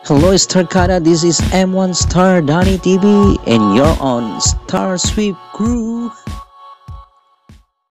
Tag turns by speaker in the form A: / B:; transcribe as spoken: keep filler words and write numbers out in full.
A: Hello Star Kara, this is M one Star Donny T V and you're on Star Sweep Crew.